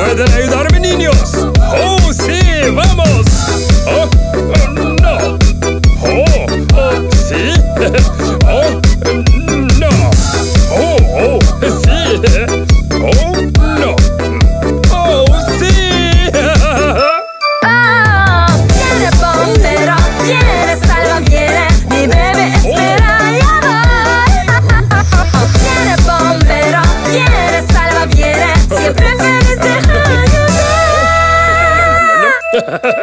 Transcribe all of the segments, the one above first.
¿Pueden ayudarme, niños? ¡Oh, sí! ¡Vamos! ¡Oh! ¡No! ¡Oh! ¿Sí? ¡Oh! ¡No! ¡Oh! ¡Sí! ¡Oh! ¡No! ¡Oh, sí! Viene bombero, viene salvaviere, mi bebé espera, ya voy. Viene bombero, viene salvaviere, siempre feliz de ayudar.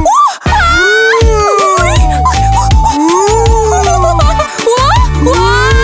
¡Wow!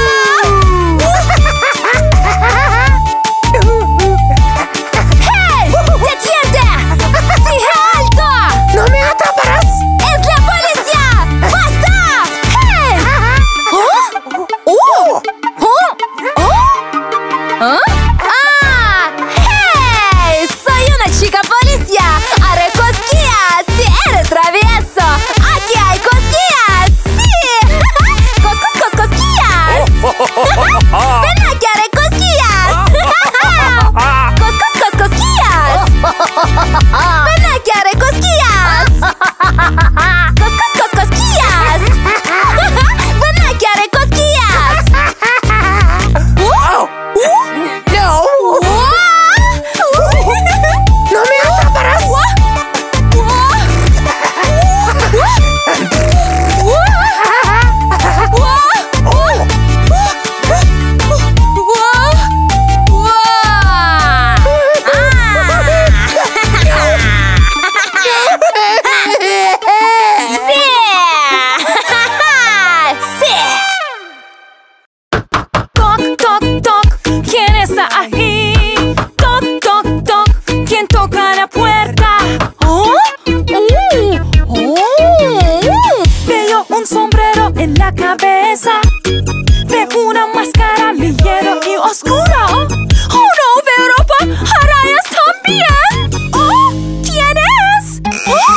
cabeza. Veo una máscara, miedo y oscuro. Oh no, veo ropa, arañas también. Oh, ¿quién es? Oh,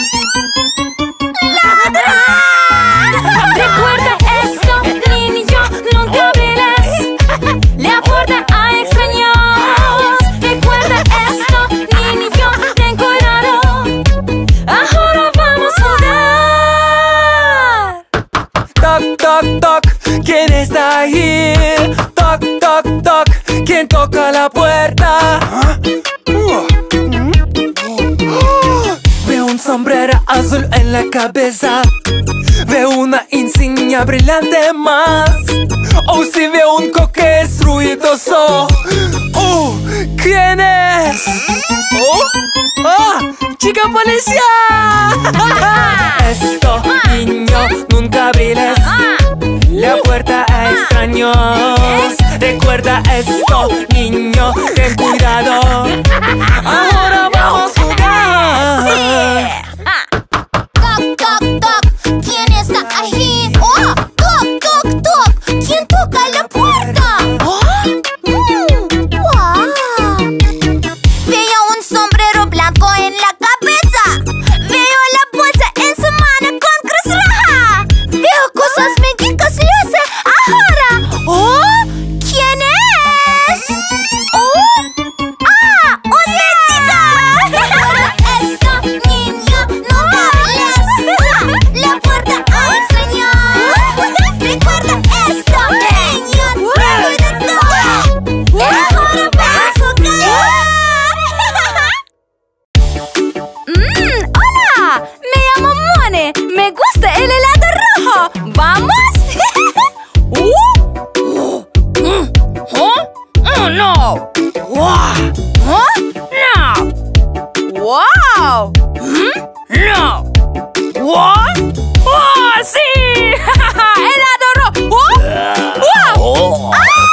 ¡ladrón! Recuerda esto, niño, nunca viles. La puerta a extraños. Recuerda esto, niño, ten cuidado. Ahora vamos a jugar. Toc, toc, toc, ¿quién está ahí? Toc, toc, toc, ¿quién toca la puerta? Veo un sombrero azul en la cabeza. Veo una insignia brillante más. Oh, si veo un coque es ruidoso. ¿Quién es? ¡Chica policía! Esto, niño, nunca viles. La puerta a extraños. Recuerda esto, niño, ten cuidado. Ahora vamos a jugar. Toc, toc, toc, ¿quién está ahí? Oh, toc, toc, toc, ¿quién toca la puerta? Wow. Veo un sombrero blanco en la cabeza. Veo la bolsa en su mano con cruz roja. Veo cosas mágicas luces ahora. Oh, ¿quién es? Una chica. Esto, niño, no hables. La puerta a extraños. Recuerda esto, niño, recuerda todo. Ahora vamos a jugar. ¡Hola! Me llamo Mone. Me gusta el helado rojo. ¿Vamos? Oh, no. Wow. No. Wow. No. What? ¡Oh, sí! ¡Helado rojo! ¡Wow!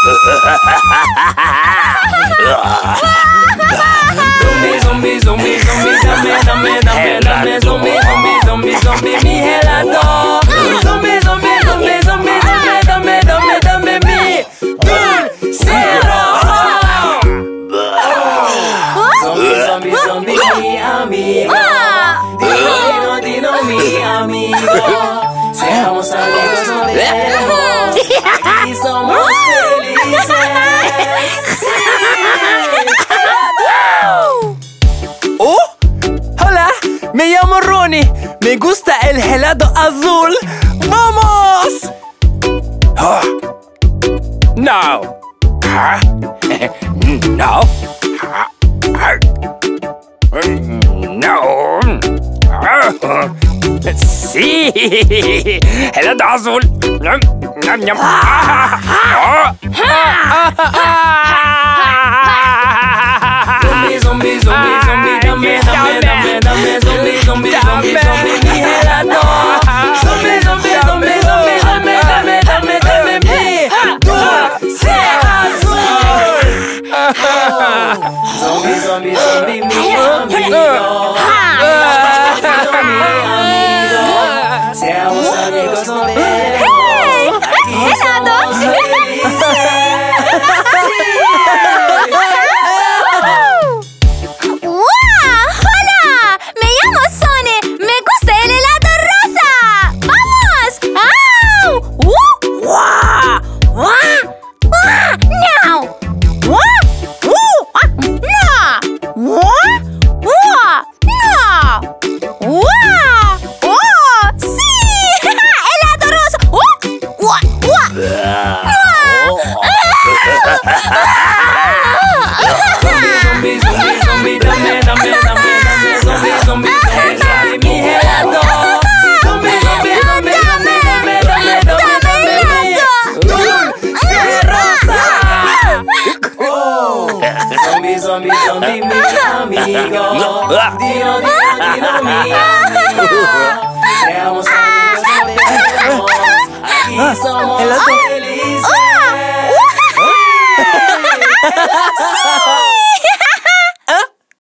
Zombie, zombie, zombie, zombie, dame, zombie, zombie, zombie, zombie, mi helado. Zombie, zombie, zombie, zombie, dame mi dulce rojo. Zombie, zombie, zombie, mi amigo. Dino, mi amigo. Seamos amigos, no dejemos. Y somos felices. Hola, me llamo Ronnie. Me gusta el helado azul. ¡Vamos! No. No. No. Sí. Helado azul. Zombie, zombie, zombie, dame, zombie, zombie, zombie, mi helado. Zombie, zombie, zombie, zombie, dame mi dulce azul. Zombie, zombie, zombie, mi amigo. Seamos amigos, no dejemos. Aquí somos felices. Zombie, zombie, mi amigo. Dino, mi amigo. Seamos amigos, aquí somos felices.